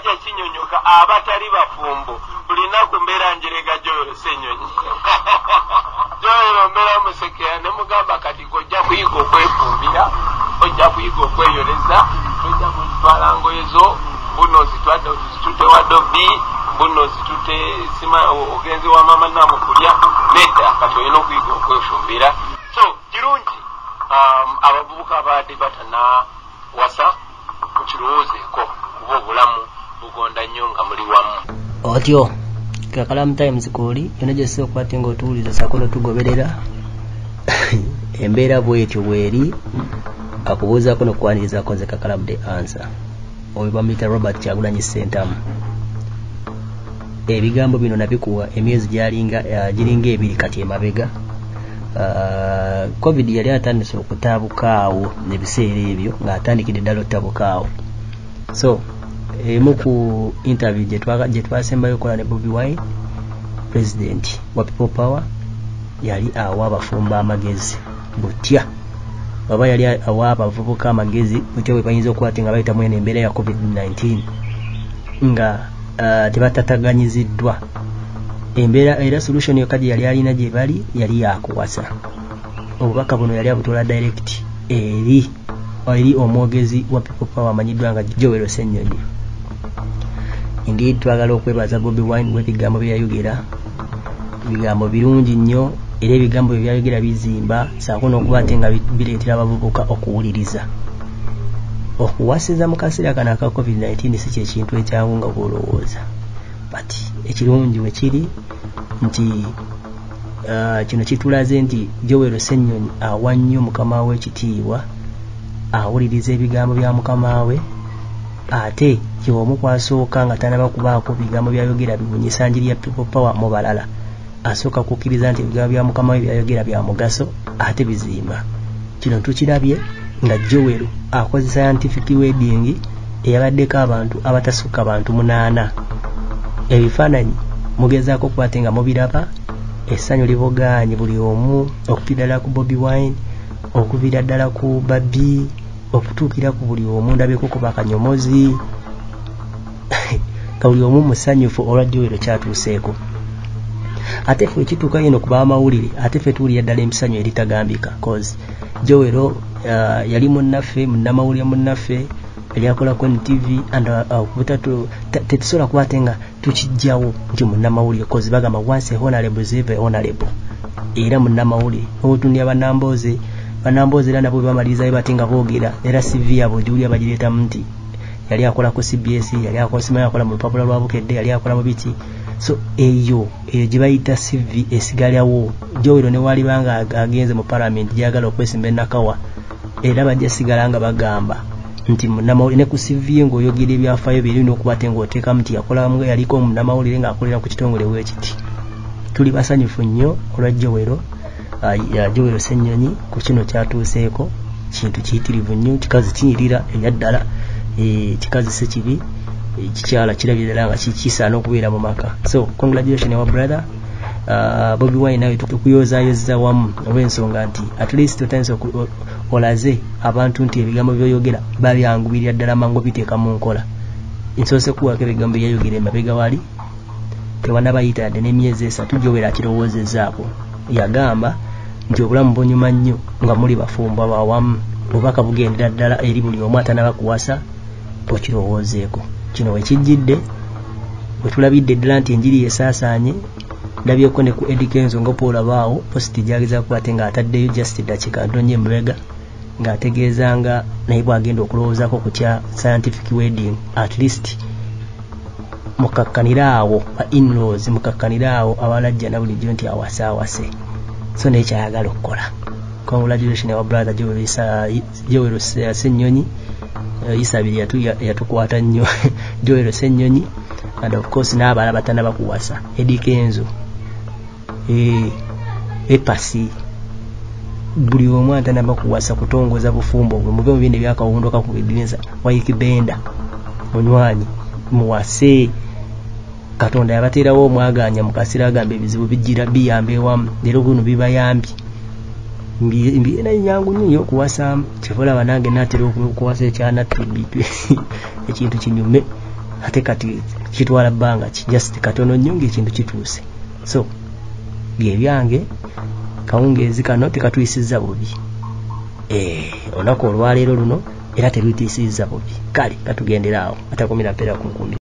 abasajja kinyonyoka abatali bafumbo bulinaku mbeera njerega Joel Senyonyi Joel mbeera musekera ne mugamba kati ojja kuyiga okwefumbira ojja kuyiga okweyoleza ojja kutwala ngoyezo buno zitute wa Bobi buno zitute sima ogenzi wa mama namukulya nedda kati olina okuyiga okwefumbira so kirungi abavubuka abadde batana wasa mukirowoozeeko kuba obulamu bugonda nnyo nga muli wamu otyo Kakalamu TYMZ kuli yona gyose okwate nga otuwuliza sakono tugoberera embeera bwetyo bweri akubuuzaako nokwanirizaako nze Kakalamu the answer oyo bamuyita Robert Kyagulanyi Ssentamu ebigambo bino nabikuwa emyezi giringa ebiri kati emabega COVID yali atandise okutabukaawo nebiseera ebyo ng'atandikidde ddala otabukaawo so emu ku interview gye twasembayo okola ne Bobi Wine president wa People Power yali awa abafumba amagezi butya baba yali awa abavubuka amagezi butya bwe bayinza okukwata nga bayita mwene embeera ya COVID-19 nga tebatataganyiziddwa embeera era solution yokka gye yali alina gye bali yali yakuwasa obubaka buno yali abutola direct eri omwogezi wa People Power amanyiddwa nga Joel Senyonyi. Indeed twagala okwebaza Bobi Wine w'ebigambo bye yayogera bigambo birungi nnyo era ebigambo bye byayogera bizimba saako n'okuba ate nga bireetera abavubuka okuwuliriza okuwasiza mu kaseera kano aka COVID-19 si kyekintu ekyangu nga bw'olowooza but ekirungi we kiri nti kino kitulaze nti Joel Senyonyi awa nnyo mukama we ekitiibwa awuliriza ebigambo bya mukama we ate kyomu kwasooka nga tanaba kubaako bigambo byayogera bibunyisa njiri ya People Power mu balala asooka kukkiriza nti ebigambo bya mukama we byayogera bya mugaso ate bizimba kino tukirabye nga Joel akoze scientific wedding eyabaddeko abantu abatasukka abantu 8 ebifaananyi mugezaako okuba nga mubiraba essanyu liboganye buli omu okupira ddala ku Bobi Wine okuvira ddala ku Bobi okutuukira ku buli omu ndabeko kuba kanyomozi ka buli omu musanyufu olwa Joel kyatuuseeko ate ffe ekituuka yino kuba amawulire ate ffe tuwulira ddala emisanyu eritagambika cause Joel yali munnaffe munnamawulire munnaffe elyakolako ne TV and tetusobola kuba ate nga tukijjawo nti munnamawulire cause bagamba once a honorable is ever honorable era munnamawulire obutunia bannambooze era nabo bamalirizayo bati nga boogera era CV yabo Julia bagireeta nti yali akola ku CBS yali akola mu lupapula lwa Bukedde yali akola mu biti so eyo gye bayita CV esigalawo Joel ne wali banga agenze mu parliament gyagala okwesimba Nakawa era bajja sigala nga bagamba nti munnamawulire ne ku CV ng'oyogera ebyafaayo birina okuba te ng'oteeka nti yakolamu yaliko munnamawulire ng'akolera ku kitongole bwekiti tuli basanyufu nnyo olwa Joel Senyonyi ku kino kyatuuseeko kintu kiyitirivu nnyo kikazi kinyirira enyaddala kikazi se kibi kikyala kirabye ddala nga kisaana okubeera mu maka so congratulations our brother Bobi Wine nawe tukuyozaayoza wamu olw'ensonga nti at least otandise olaze abantu nti ebigambo byoyogera babyangubirira ddala mangu biteeka mu nkola nsoose kuwako ebigambo byayogera emabega wali tewanabayita yadde n'emyezi 3 Joel akirowoozezaako yagamba nti obulamu bunyuma nnyo nga muli bafumba bawamu obubaka bugendera ddala eri buli omu atanaba kuwasa okirowoozeeko kino wekijjidde wetulabidde ddala nti enjiri yesaasaanye ndabyeko ne ku Edikenzo ng'opoolabaawo positi gyageza kuba ate ng'ataddeyo just eddakiika ntonye emabega ng'ategeezanga naye bw'agenda okulowoozaako ku kya scientific wedding at least mukakkaniraawo ba in-laws mukakkaniraawo abalajja na bulijjo nti awase so naye kyayagala okukola congratulations our brother Joel Senyonyi isabiri yatukwata nnyo Joel Senyonyi and of course n'abala batanaba kuwasa Edikenzo epasi buli omu atanaba kuwasa kutongoza bufumbo bwe muve mu bindi byakawundoka ku bidinza wayikibenda munywanyi muwase Katonda yabateerawo omwaganya mu kaseera agamba ebizibu bijjira biyambe ewamu leero guno bibayambi mbiina nyangu nnyo okuwasa kivola banange natera okuwasa ekyana tibitwe ekintu kinyume ate kati kitwala bbanga ki just katono nnyo ng'ekintu kituuse. So bye byange kawungeezi kano tekatuyisizza bubi. Olunaku olwaleero luno era teruyitiisizza bubi. Kale katugendera awo atakumira mpeera ku nkumi.